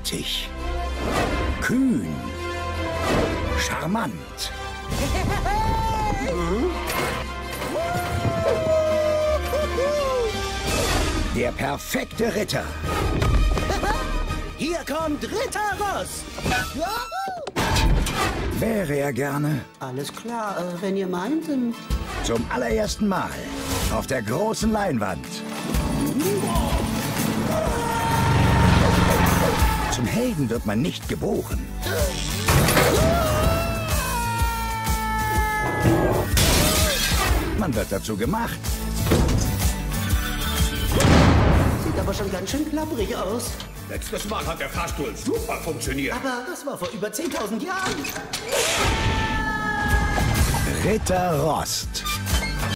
mutig, kühn, charmant. Der perfekte Ritter. Hier kommt Ritter Rost. Wäre er gerne Alles klar, wenn ihr meinten. zum allerersten Mal auf der großen Leinwand. Zum Helden wird man nicht geboren. Man wird dazu gemacht. Sieht aber schon ganz schön klapprig aus. Letztes Mal hat der Fahrstuhl super funktioniert. Aber das war vor über 10.000 Jahren. Ritter Rost.